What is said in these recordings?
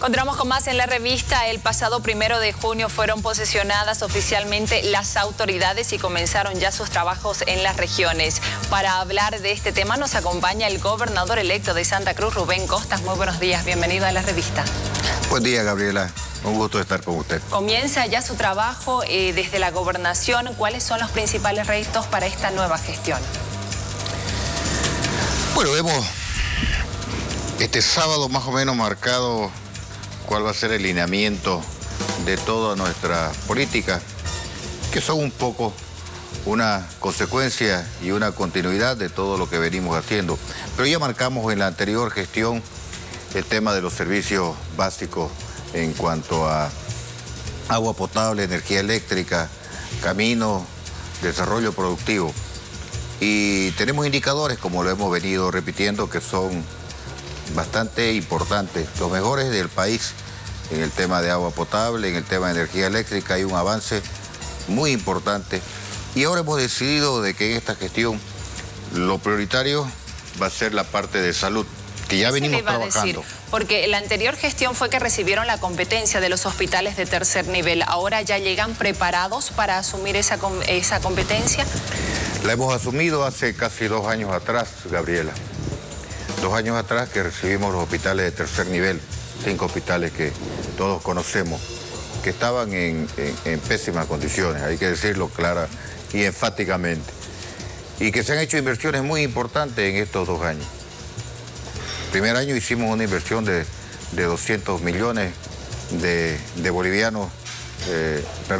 Continuamos con más en la revista. El pasado 1 de junio fueron posesionadas oficialmente las autoridades y comenzaron ya sus trabajos en las regiones. Para hablar de este tema nos acompaña el gobernador electo de Santa Cruz, Rubén Costas. Muy buenos días, bienvenido a la revista. Buen día, Gabriela. Un gusto estar con usted. Comienza ya su trabajo desde la gobernación. ¿Cuáles son los principales retos para esta nueva gestión? Bueno, hemos este sábado más o menos marcado cuál va a ser el lineamiento de toda nuestra política, que son un poco una consecuencia y una continuidad de todo lo que venimos haciendo. Pero ya marcamos en la anterior gestión el tema de los servicios básicos en cuanto a agua potable, energía eléctrica, camino, desarrollo productivo. Y tenemos indicadores, como lo hemos venido repitiendo, que son bastante importantes, los mejores del país en el tema de agua potable, en el tema de energía eléctrica. Hay un avance muy importante y ahora hemos decidido de que en esta gestión lo prioritario va a ser la parte de salud, que ya venimos trabajando. Porque la anterior gestión fue que recibieron la competencia de los hospitales de tercer nivel. ¿Ahora ya llegan preparados para asumir esa competencia? La hemos asumido hace casi 2 años atrás, Gabriela. 2 años atrás que recibimos los hospitales de tercer nivel, 5 hospitales que todos conocemos, que estaban en pésimas condiciones, hay que decirlo clara y enfáticamente, y que se han hecho inversiones muy importantes en estos 2 años. El primer año hicimos una inversión de 200 millones de bolivianos, de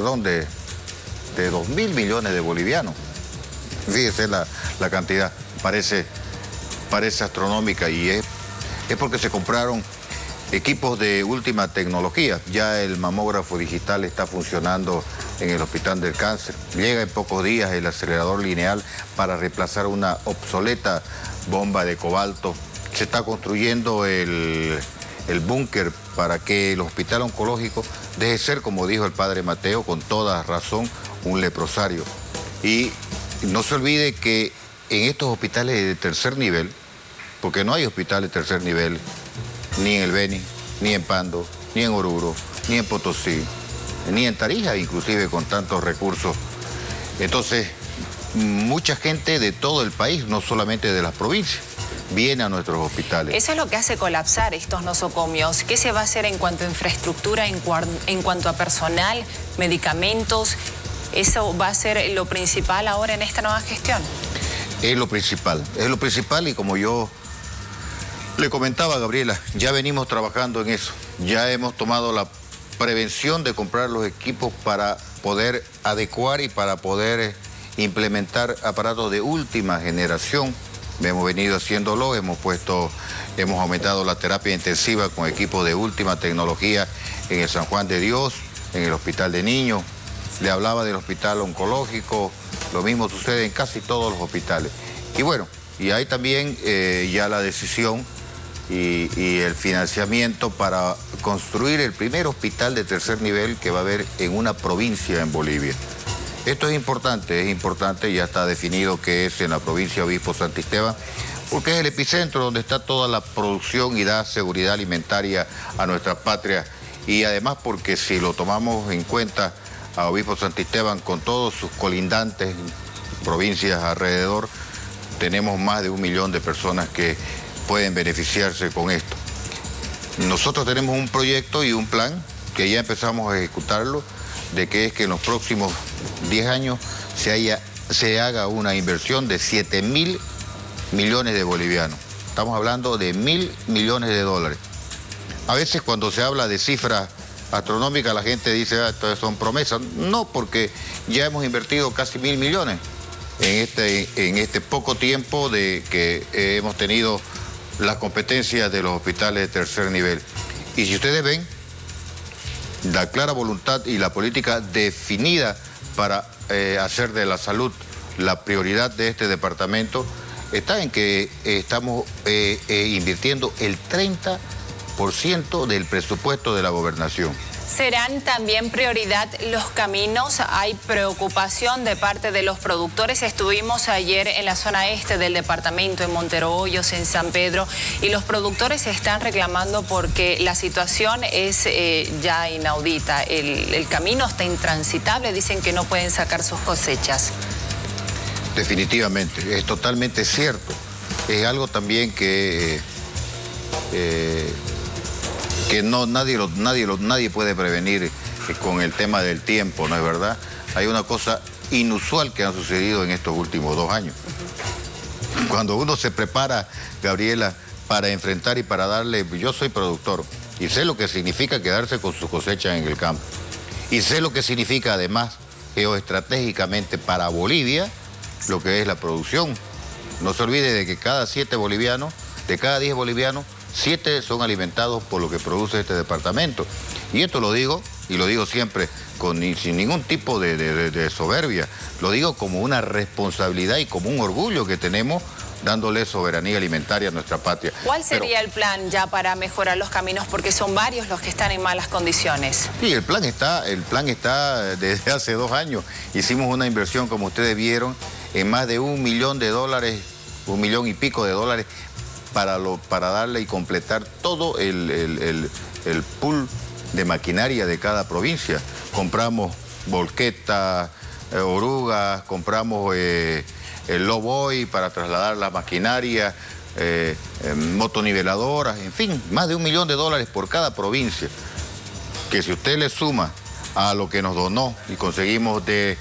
2.000 millones de bolivianos. Fíjese la cantidad, parece astronómica, y es porque se compraron equipos de última tecnología. Ya el mamógrafo digital está funcionando en el Hospital del Cáncer. Llega en pocos días el acelerador lineal para reemplazar una obsoleta bomba de cobalto. Se está construyendo el búnker para que el hospital oncológico deje de ser, como dijo el padre Mateo, con toda razón, un leprosario. Y no se olvide que en estos hospitales de tercer nivel, porque no hay hospitales de tercer nivel ni en el Beni, ni en Pando, ni en Oruro, ni en Potosí, ni en Tarija, inclusive con tantos recursos. Entonces, mucha gente de todo el país, no solamente de las provincias, viene a nuestros hospitales. Eso es lo que hace colapsar estos nosocomios. ¿Qué se va a hacer en cuanto a infraestructura, en cuanto a personal, medicamentos? ¿Eso va a ser lo principal ahora en esta nueva gestión? Es lo principal, y como yo le comentaba a Gabriela, ya venimos trabajando en eso. Ya hemos tomado la prevención de comprar los equipos para poder adecuar y para poder implementar aparatos de última generación. Hemos venido haciéndolo, hemos aumentado la terapia intensiva con equipos de última tecnología en el San Juan de Dios, en el Hospital de Niños. Le hablaba del hospital oncológico, lo mismo sucede en casi todos los hospitales. Y bueno, y hay también ya la decisión y el financiamiento para construir el primer hospital de tercer nivel que va a haber en una provincia en Bolivia. Esto es importante, ya está definido que es en la provincia de Obispo Santisteban, porque es el epicentro donde está toda la producción y da seguridad alimentaria a nuestra patria. Y además porque si lo tomamos en cuenta a Obispo Santisteban con todos sus colindantes, provincias alrededor, tenemos más de 1 millón de personas que pueden beneficiarse con esto. Nosotros tenemos un proyecto y un plan que ya empezamos a ejecutarlo, de que es que en los próximos 10 años se haga una inversión de 7.000 millones de bolivianos. Estamos hablando de 1.000 millones de dólares. A veces cuando se habla de cifras astronómicas la gente dice, esto son promesas. No, porque ya hemos invertido casi 1.000 millones en este poco tiempo de que hemos tenido las competencias de los hospitales de tercer nivel. Y si ustedes ven, la clara voluntad y la política definida para hacer de la salud la prioridad de este departamento está en que estamos invirtiendo el 30% del presupuesto de la gobernación. ¿Serán también prioridad los caminos? Hay preocupación de parte de los productores. Estuvimos ayer en la zona este del departamento, en Montero Hoyos, en San Pedro, y los productores están reclamando porque la situación es ya inaudita. El camino está intransitable, dicen que no pueden sacar sus cosechas. Definitivamente, es totalmente cierto. Es algo también que nadie puede prevenir con el tema del tiempo, ¿no es verdad? Hay una cosa inusual que ha sucedido en estos últimos 2 años. Cuando uno se prepara, Gabriela, para enfrentar y para darle... Yo soy productor y sé lo que significa quedarse con su cosecha en el campo. Y sé lo que significa además geoestratégicamente para Bolivia lo que es la producción. No se olvide de que cada 7 bolivianos, de cada 10 bolivianos, 7 son alimentados por lo que produce este departamento. Y esto lo digo, y lo digo siempre sin ningún tipo de soberbia. Lo digo como una responsabilidad y como un orgullo que tenemos dándole soberanía alimentaria a nuestra patria. ¿Cuál sería el plan ya para mejorar los caminos? Porque son varios los que están en malas condiciones. Sí, el plan está desde hace 2 años. Hicimos una inversión, como ustedes vieron, en más de $1 millón, $1 millón y pico de dólares, para darle y completar todo el pool de maquinaria de cada provincia. Compramos volquetas, orugas, compramos el lowboy para trasladar la maquinaria, motoniveladoras, en fin, más de $1 millón por cada provincia, que si usted le suma a lo que nos donó y conseguimos el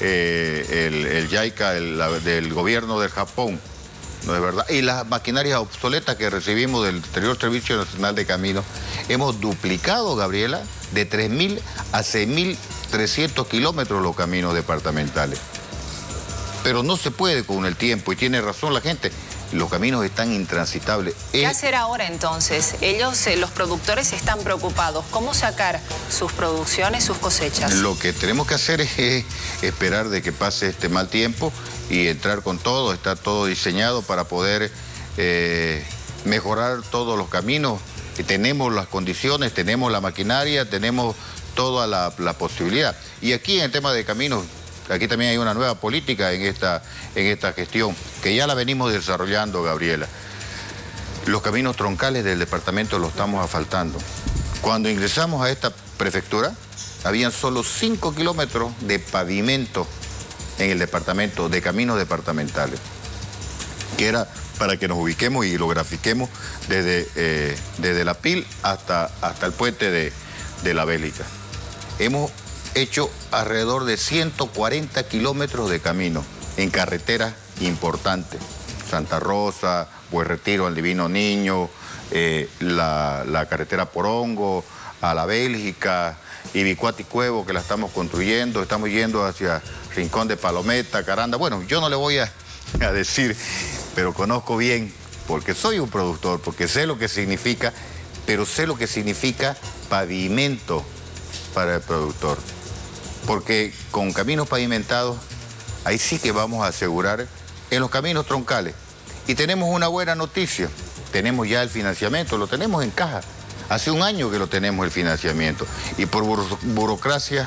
JICA del gobierno del Japón, ¿no es verdad? Y las maquinarias obsoletas que recibimos del anterior Servicio Nacional de Caminos, hemos duplicado, Gabriela, de 3.000 a 6.300 kilómetros los caminos departamentales. Pero no se puede con el tiempo, y tiene razón la gente, los caminos están intransitables. ¿Qué hacer ahora entonces? Ellos, los productores, están preocupados. ¿Cómo sacar sus producciones, sus cosechas? Lo que tenemos que hacer es esperar de que pase este mal tiempo y entrar con todo. Está todo diseñado para poder mejorar todos los caminos. Tenemos las condiciones, tenemos la maquinaria, tenemos toda la posibilidad. Y aquí en el tema de caminos, aquí también hay una nueva política en esta gestión, que ya la venimos desarrollando, Gabriela. Los caminos troncales del departamento los estamos asfaltando. Cuando ingresamos a esta prefectura, habían solo 5 kilómetros de pavimento en el departamento, de caminos departamentales, que era para que nos ubiquemos y lo grafiquemos desde la PIL hasta el puente de la Bélica. Hemos hecho alrededor de 140 kilómetros de camino en carreteras importantes. Santa Rosa, Buen Retiro al Divino Niño, la carretera Porongo, a la Bélgica, Ibicuati Cuevo, que la estamos construyendo, estamos yendo hacia Rincón de Palometa, Caranda. Bueno, yo no le voy a decir, pero conozco bien, porque soy un productor, porque sé lo que significa, pero sé lo que significa pavimento para el productor. Porque con caminos pavimentados, ahí sí que vamos a asegurar en los caminos troncales. Y tenemos una buena noticia, tenemos ya el financiamiento, lo tenemos en caja. Hace 1 año que lo tenemos el financiamiento. Y por burocracia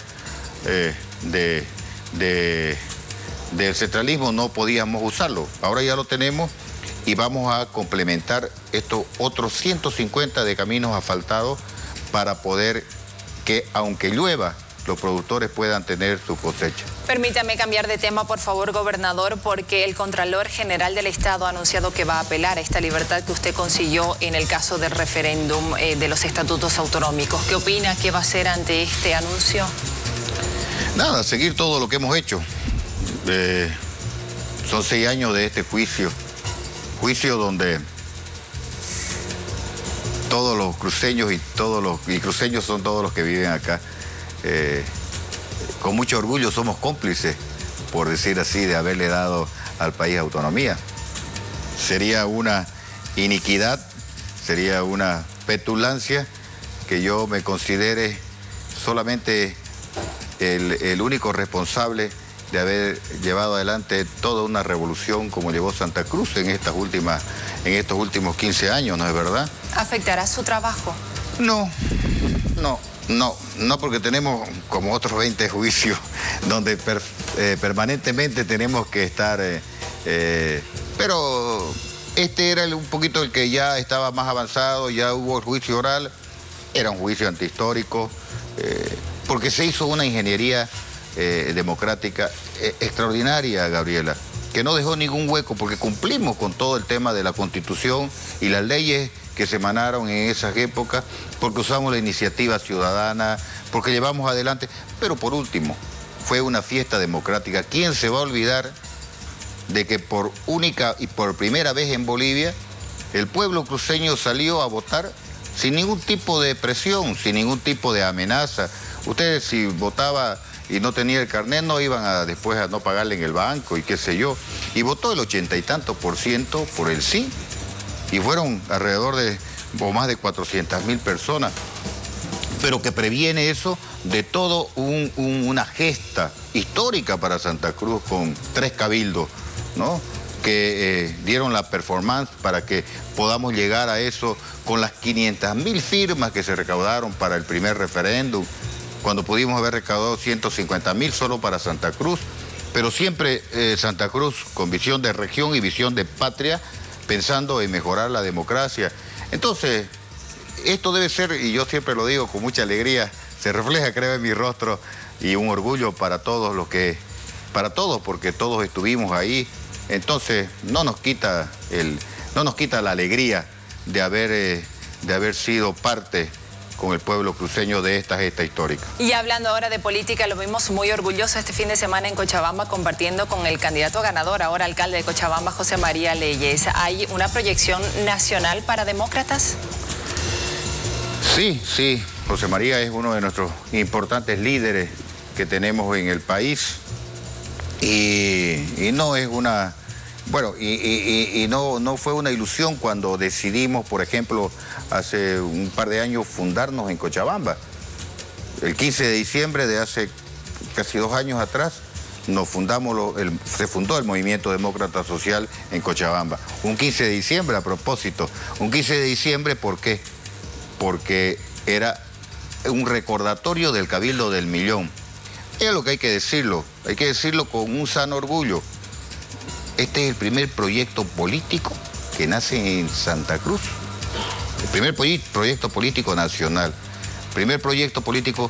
del centralismo no podíamos usarlo. Ahora ya lo tenemos y vamos a complementar estos otros 150 de caminos asfaltados para poder que, aunque llueva, los productores puedan tener su cosecha. Permítame cambiar de tema, por favor, gobernador, porque el Contralor General del Estado ha anunciado que va a apelar a esta libertad que usted consiguió en el caso del referéndum de los estatutos autonómicos. ¿Qué opina? ¿Qué va a hacer ante este anuncio? Nada, seguir todo lo que hemos hecho. Son 6 años de este juicio donde todos los cruceños y cruceños son todos los que viven acá. Con mucho orgullo somos cómplices, por decir así, de haberle dado al país autonomía. Sería una iniquidad, sería una petulancia que yo me considere solamente el único responsable de haber llevado adelante toda una revolución como llevó Santa Cruz en estos últimos 15 años, ¿no es verdad? ¿Afectará su trabajo? No, No, porque tenemos como otros 20 juicios donde permanentemente tenemos que estar, pero este era un poquito el que ya estaba más avanzado, ya hubo el juicio oral, era un juicio antihistórico, porque se hizo una ingeniería democrática extraordinaria, Gabriela, que no dejó ningún hueco, porque cumplimos con todo el tema de la Constitución y las leyes que se emanaron en esas épocas, porque usamos la iniciativa ciudadana, porque llevamos adelante, pero por último, fue una fiesta democrática. ¿Quién se va a olvidar de que por única y por primera vez en Bolivia, el pueblo cruceño salió a votar sin ningún tipo de presión, sin ningún tipo de amenaza? Ustedes, si votaba y no tenía el carnet, no iban después a no pagarle en el banco y qué sé yo. Y votó el 80 y tanto % por el sí. Y fueron alrededor de o más de 400.000 personas. Pero que previene eso de todo una gesta histórica para Santa Cruz con 3 cabildos, ¿no? Que dieron la performance para que podamos llegar a eso con las 500.000 firmas que se recaudaron para el primer referéndum, cuando pudimos haber recaudado 150.000 solo para Santa Cruz, pero siempre Santa Cruz con visión de región y visión de patria, pensando en mejorar la democracia. Entonces, esto debe ser, y yo siempre lo digo con mucha alegría, se refleja, creo, en mi rostro, y un orgullo para todos porque todos estuvimos ahí. Entonces, no nos quita la alegría de haber sido parte con el pueblo cruceño de esta gesta histórica. Y hablando ahora de política, lo vimos muy orgulloso este fin de semana en Cochabamba, compartiendo con el candidato ganador, ahora alcalde de Cochabamba, José María Leyes. ¿Hay una proyección nacional para demócratas? Sí, José María es uno de nuestros importantes líderes que tenemos en el país y no es una... Bueno, no fue una ilusión cuando decidimos, por ejemplo, hace un par de años fundarnos en Cochabamba. El 15 de diciembre de hace casi 2 años atrás se fundó el Movimiento Demócrata Social en Cochabamba. Un 15 de diciembre, a propósito. Un 15 de diciembre, ¿por qué? Porque era un recordatorio del Cabildo del Millón. Es lo que hay que decirlo con un sano orgullo. Este es el primer proyecto político que nace en Santa Cruz. El primer proyecto político nacional. El primer proyecto político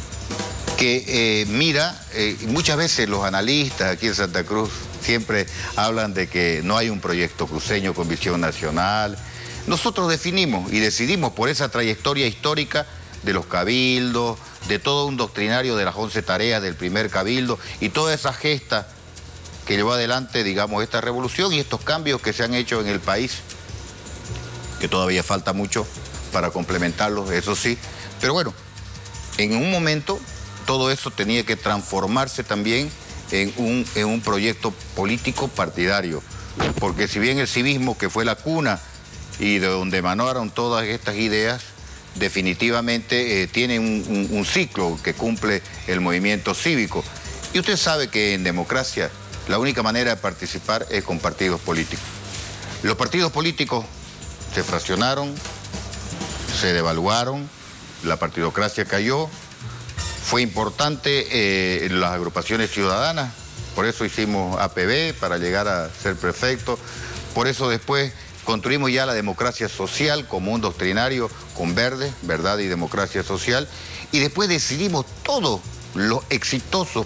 que muchas veces los analistas aquí en Santa Cruz siempre hablan de que no hay un proyecto cruceño con visión nacional. Nosotros definimos y decidimos por esa trayectoria histórica de los cabildos, de todo un doctrinario de las 11 tareas del primer cabildo y toda esa gesta que llevó adelante, digamos, esta revolución y estos cambios que se han hecho en el país, que todavía falta mucho para complementarlos, eso sí. Pero bueno, en un momento todo eso tenía que transformarse también en un proyecto político partidario, porque si bien el civismo, que fue la cuna y de donde emanaron todas estas ideas, definitivamente tiene un ciclo que cumple el movimiento cívico. Y usted sabe que en democracia la única manera de participar es con partidos políticos. Los partidos políticos se fraccionaron, se devaluaron, la partidocracia cayó. Fue importante las agrupaciones ciudadanas, por eso hicimos APB para llegar a ser prefecto. Por eso después construimos ya la democracia social como un doctrinario con Verde, Verdad y Democracia Social. Y después decidimos todos los exitosos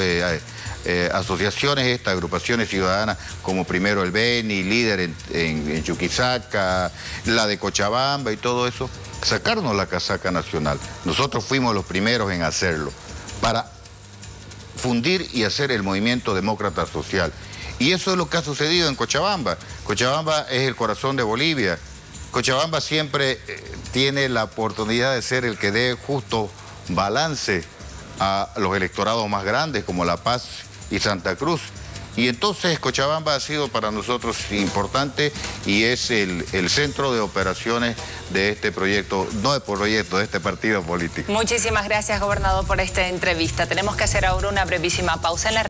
asociaciones, estas agrupaciones ciudadanas, como primero el Beni, líder en Chuquisaca, la de Cochabamba y todo eso, sacarnos la casaca nacional. Nosotros fuimos los primeros en hacerlo, para fundir y hacer el movimiento demócrata social. Y eso es lo que ha sucedido en Cochabamba. Cochabamba es el corazón de Bolivia. Cochabamba siempre tiene la oportunidad de ser el que dé justo balance a los electorados más grandes como La Paz y Santa Cruz. Y entonces Cochabamba ha sido para nosotros importante y es el centro de operaciones de este proyecto, no de proyecto, de este partido político. Muchísimas gracias, gobernador, por esta entrevista. Tenemos que hacer ahora una brevísima pausa en la